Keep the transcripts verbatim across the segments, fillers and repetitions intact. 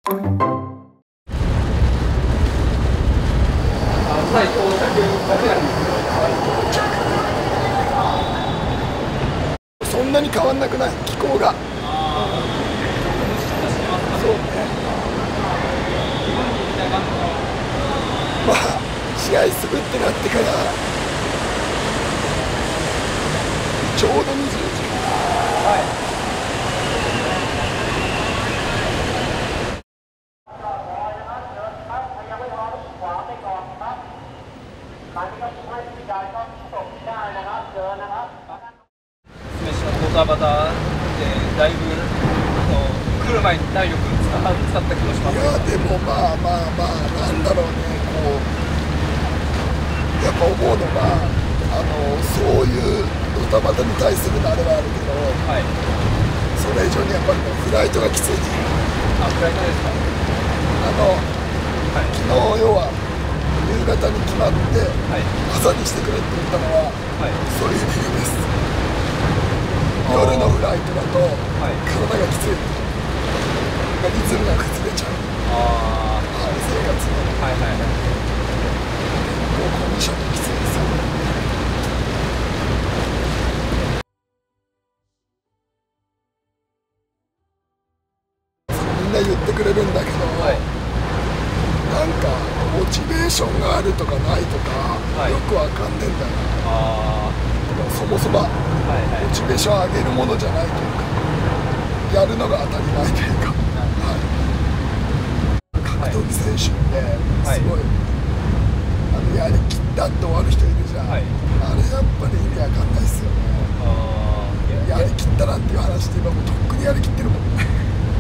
はい、到着だけなんですけど、 そんなに変わんなくない気候が。そうね。まあ試合するってなってからちょうどにじゅうじかん。はい。 ドタバタでだいぶ来る前に体力使った気もします。 いやでもまあまあまあなんだろうね、こうやっぱ思うのがあのそういうドタバタに対するあれはあるけど、はい、それ以上にやっぱりフライトがきつい。 あ、フライトですか。 あの、はい、昨日要は夕方に決まって、はい、朝にしてくれって言ったのは、はい、そういう理由です。夜のフライトだと、はい、体がきつい、リズムが崩れちゃう。ああ、生活の、はいはいはい、コンディションがきついですよね。みんな言ってくれるんだけど、はい、なんかモチベーションがあるとかないとか、はい、よくわかんねえんだよな。あ、そもそもモチベーション上げるものじゃないというか、やるのが当たり前というか、はい、格闘技選手ってすごい、はい、あのやりきったって終わる人いるじゃん、はい、あれやっぱり意味わかんないですよね。あ、やりきったなんていう話で今もうとっくにやりきってるもんね。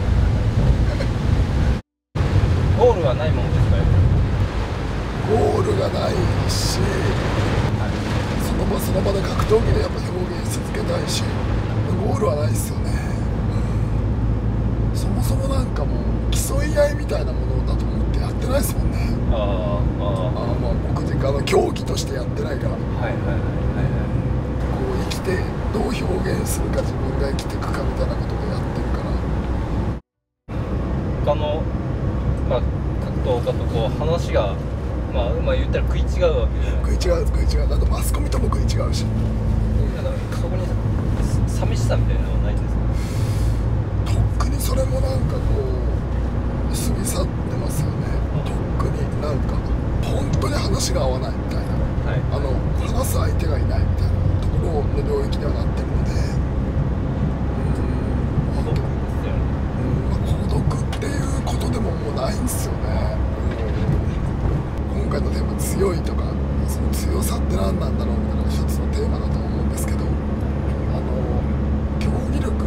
ゴールはないものですか。 ゴールがないし、その場その場で格闘技でやっぱ表現し続けたいし、ゴールはないですよね、うん、そもそもなんかもう競い合いみたいなものだと思ってやってないですもんね。ああ、ああ、まあ僕自身の競技としてやってないから、はいはいはいはい、こう生きてどう表現するか、自分が生きていくかみたいなことでやってるから。 他の、まあ、格闘家とこう話がまあ、まあ言ったら食い違うわけじゃない。 食い違う食い違う。だとマスコミとも食い違うし、 なんかそこに寂しさみたいなのはないんですか。 とっくにそれもなんかこう過ぎ去ってますよね。とっくになんか本当に話が合わないみたいな、はい、あの話す相手がいないみたいなところの領域にはなってるので、うん、孤独ですよね。うん、まあ、孤独っていうことでももうないんですよね。今回のテーマ強いとか、その強さって何なんだろうみたいな一つのテーマだと思うんですけど、あの競技力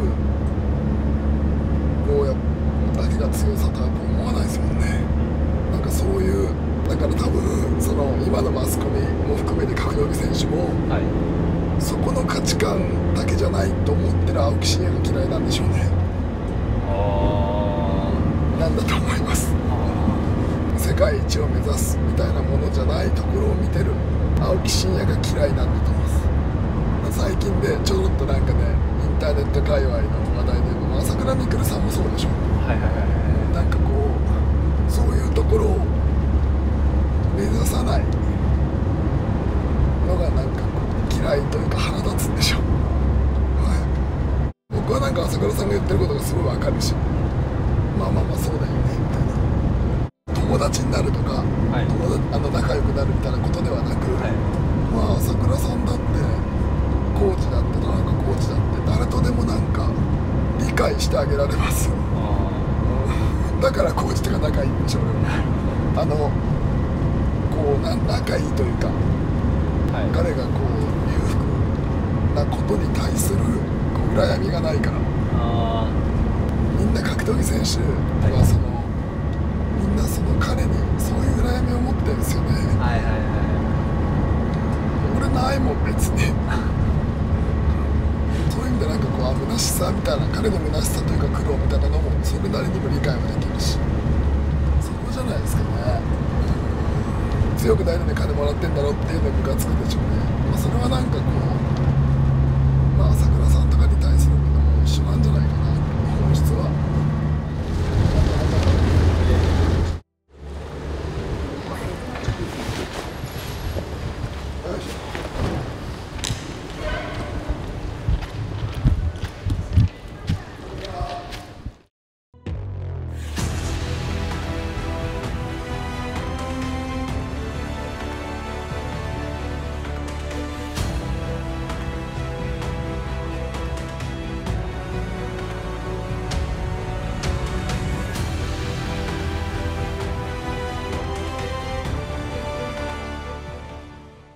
をやだけが強さとは思わないですもんね。なんかそういう、だから多分その今のマスコミも含めて格闘技選手も、はい、そこの価値観だけじゃないと思ってる青木真也が嫌いなんでしょうね。あー、なんだと思います。世界一を目指すみたいなものじゃないところを見てる青木真也が嫌いなんだと思います。最近でちょろっとなんかね、インターネット界隈の話題で朝倉未来さんもそうでしょ。はいはいはい、なんかこうそういうところを目指さないのがなんかこう嫌いというか腹立つんでしょ。はい、僕はなんか朝倉さんが言ってることがすごいわかるし、まあまあまあそうだよねみたいな、友達になるとか、はい、友達あの仲良くなるみたいなことではなく、はい、まあ朝倉さんだってコーチだって田中コーチだって誰とでもなんか理解してあげられますよ。だからコーチとか仲いいんでしょうね。あのこうな仲いいというか、はい、彼がこう裕福なことに対するこう羨みがないから。あ、みんな格闘技選手はその、はい、みんなその彼にそういう羨みを持ってるんですよね。はいはいはい、俺ないもん別に。そういう意味でなんかこう虚しさみたいな、彼の虚しさというか苦労みたいなのもそれなりにも理解はできるし、そこじゃないですかね。強くないのに金もらってんだろっていうのにムカつくんでしょうね。まあ、それはなんかこう